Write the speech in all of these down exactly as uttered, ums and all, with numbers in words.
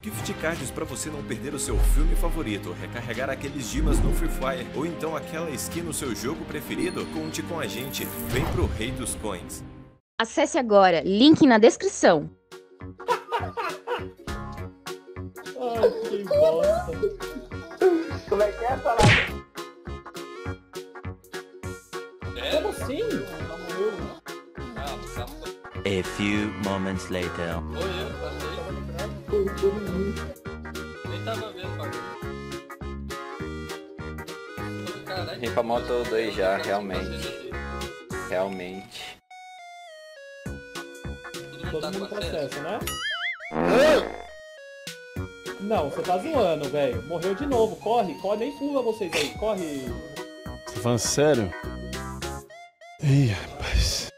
Gift cards para você não perder o seu filme favorito, recarregar aqueles dimas no Free Fire ou então aquela skin no seu jogo preferido? Conte com a gente, vem pro Rei dos Coins. Acesse agora, link na descrição. Ai, que bosta. Como é que é essa parada? É? Como assim? Calma, calma. A few moments later. Oi, eu passei. Nem tava vendo, bagulho. Caralho. Ripa Moto dois já, realmente. Realmente. Todo mundo com acesso, né? Não, você tá zoando, velho. Morreu de novo. Corre, corre. Nem pula vocês aí. Corre. Você tá falando sério? Ih, rapaz.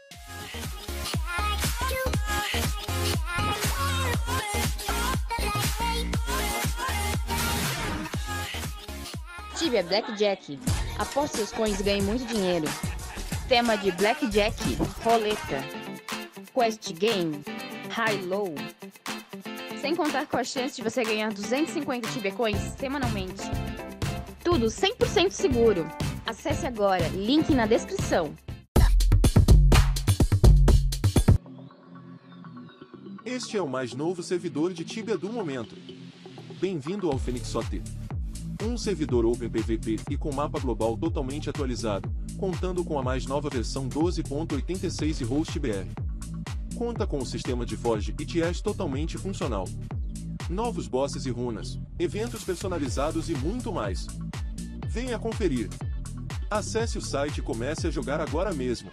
Tibia Blackjack. Aposte seus coins e ganhe muito dinheiro. Tema de Blackjack, roleta, Quest Game, High Low. Sem contar com a chance de você ganhar duzentos e cinquenta Tibia Coins semanalmente. Tudo cem por cento seguro. Acesse agora, link na descrição. Este é o mais novo servidor de Tibia do momento. Bem-vindo ao Fenixote. Um servidor Open P V P e com mapa global totalmente atualizado, contando com a mais nova versão doze ponto oitenta e seis e host B R. Conta com o sistema de Forge e T S totalmente funcional. Novos bosses e runas, eventos personalizados e muito mais. Venha conferir. Acesse o site e comece a jogar agora mesmo.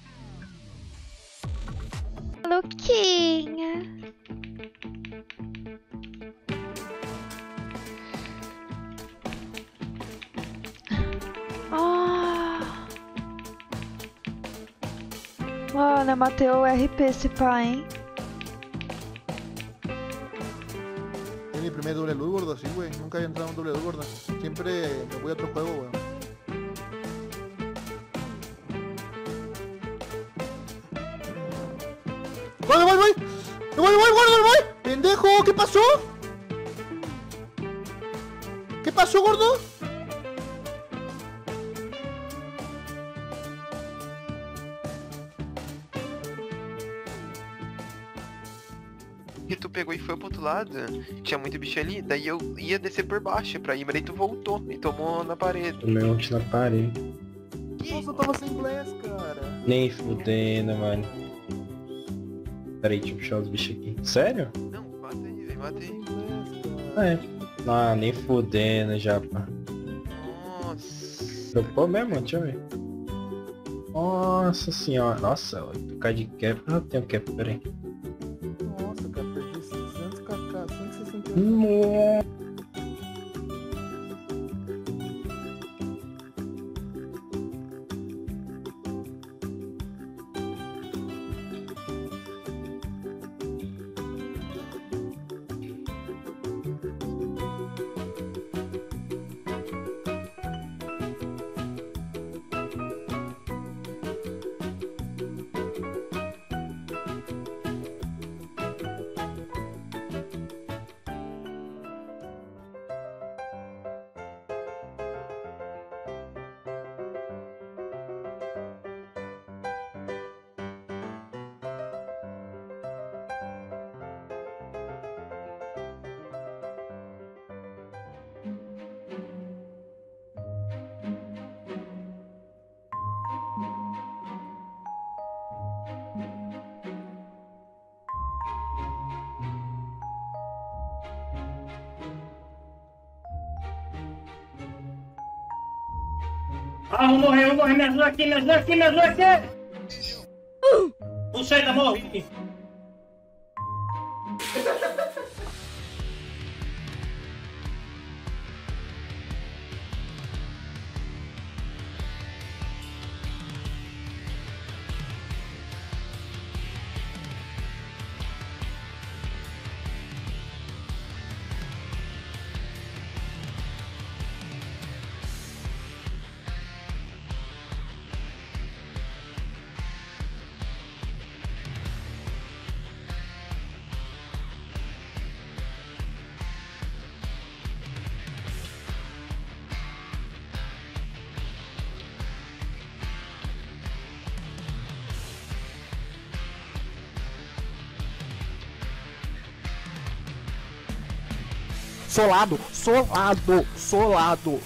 Luquinha. Ah. Mano, matei o R P esse pai, hein? Es mi primer doble luz, gordo, sí, güey. Nunca había entrado en un doble luz, gordo. Siempre me voy a otro juego, güey. ¡Voy, voy, voy! ¡Me voy, voy, gordo, me voy! ¡Pendejo! ¿Qué pasó? ¿Qué pasó, gordo? E tu pegou e foi pro outro lado, tinha muito bicho ali, daí eu ia descer por baixo pra ir, mas daí tu voltou e tomou na parede. Tomei um na parede. Nossa, eu tava sem blast, cara. Nem fudendo, mano. Peraí, deixa eu puxar os bichos aqui. Sério? Não, mata aí, vem, mata aí. É. Ah, nem fudendo já, pá. Nossa. Dropou mesmo? Deixa eu ver. Nossa senhora. Nossa, oito K de cap. Ah, eu tenho cap, peraí. Nossa, cara, perdi seiscentos kk, cento e sessenta e oito. Nossa. Ah, vou morrer, vou morrer, me ajuda aqui, me ajuda aqui, me ajuda aqui! Buceta, morre! Solado, solado, solado.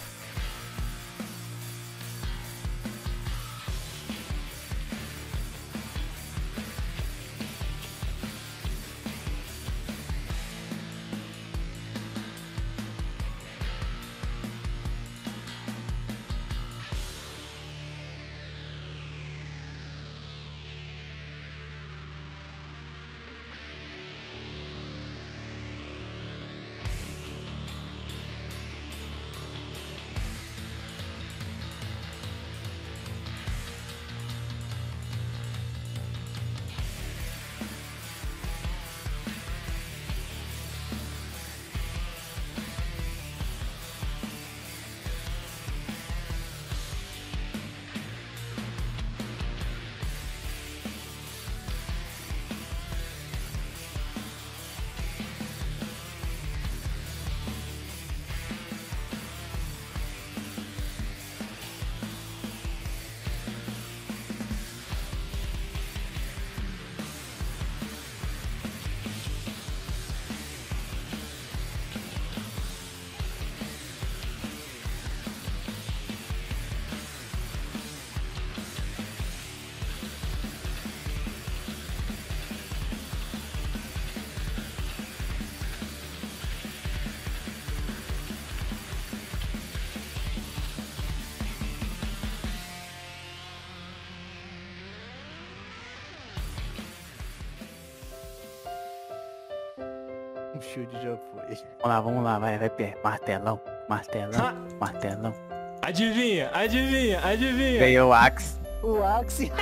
O shield já foi. Vamos lá, vamos lá, vai, vai pé. Martelão, martelão, Ha! martelão. Adivinha, adivinha, adivinha. Ganhou o Axe. O Axe.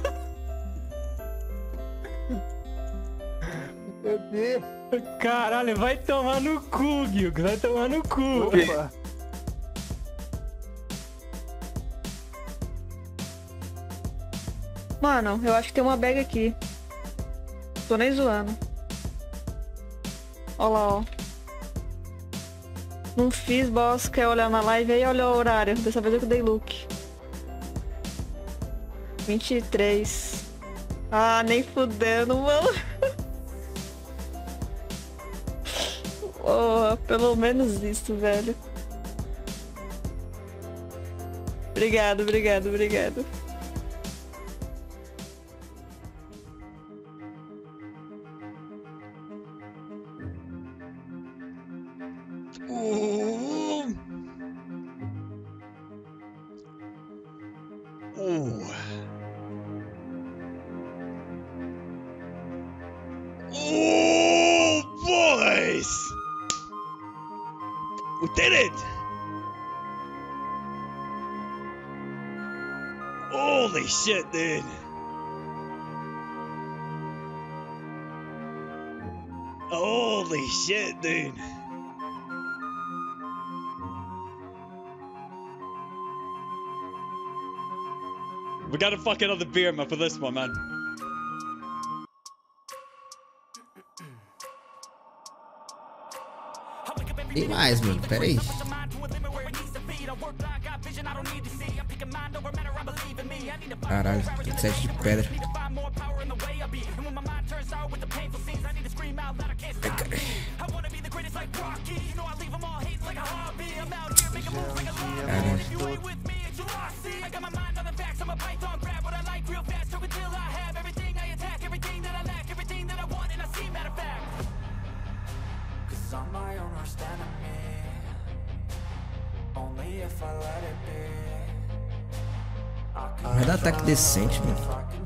Meu Deus. Caralho, vai tomar no cu, Gilg, vai tomar no cu. Opa. Mano, eu acho que tem uma bag aqui. Tô nem zoando. Ó lá, ó. Não fiz, boss. Quer olhar na live aí? Olha o horário. Dessa vez eu que dei look. vinte e três. Ah, nem fudendo, mano. Porra, pelo menos isso, velho. Obrigado, obrigado, obrigado. Uh. Uh. Oh, boys! We did it! Holy shit, dude! Holy shit, dude! We gotta fuck another beer, man, for this one, man. Tem mais, mano. Pera aí. Caralho, set de pedra. Vai dar ataque decente, mano.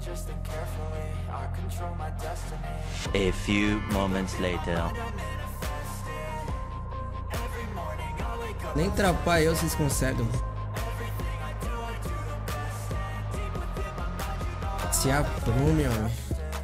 A few moments later. Nem trapar eu vocês conseguem. Se aprume, homem.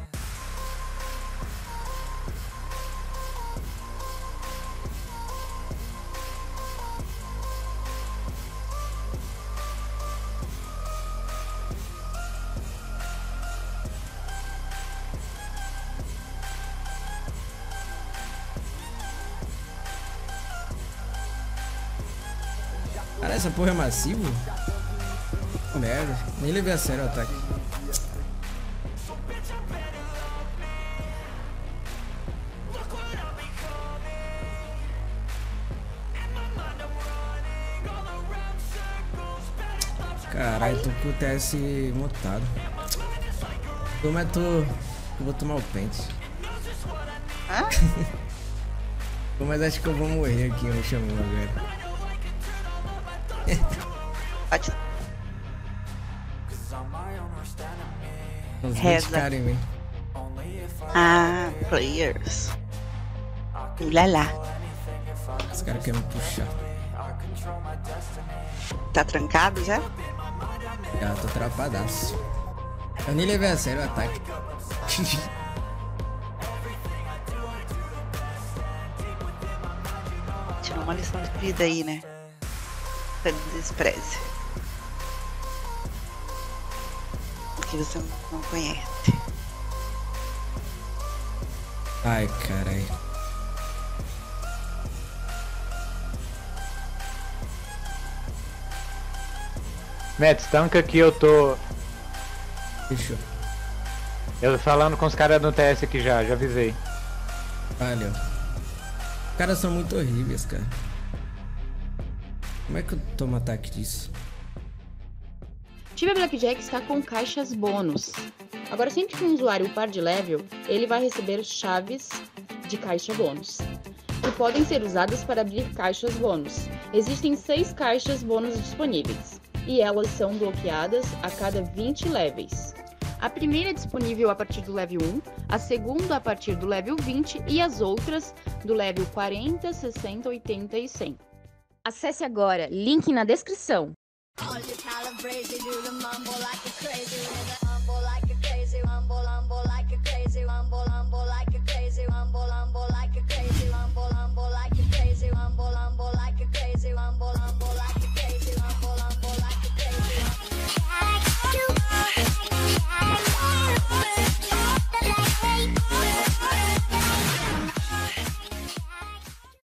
Cara, essa porra é massivo? Merda, nem levei a sério o ataque. Caralho, tô com o T S mutado. Tô, mas tô... Eu vou tomar o pente. Hã? Pô, mas acho que eu vou morrer aqui, me chamou agora. Pode... Os Reza. vinte caras em mim. Ah, players. Ulala. Os caras querem me puxar. Tá trancado já? Já tô trapadaço. Eu nem levei a sério o ataque. Tirou uma lição de vida aí, né? Pelo despreze. O que você não conhece. Ai, carai. Mets, tanca que eu tô... Fechou. Eu tô falando com os caras no T S aqui já, já avisei. Valeu. Os caras são muito horríveis, cara. Como é que eu tomo ataque disso? Tibia Blackjack está com caixas bônus. Agora, sempre que um usuário upar de level, ele vai receber chaves de caixa bônus, que podem ser usadas para abrir caixas bônus. Existem seis caixas bônus disponíveis, e elas são bloqueadas a cada vinte levels. A primeira é disponível a partir do level um, a segunda a partir do level vinte e as outras do level quarenta, sessenta, oitenta e cem. Acesse agora, link na descrição. All you calibrated, do the mumble like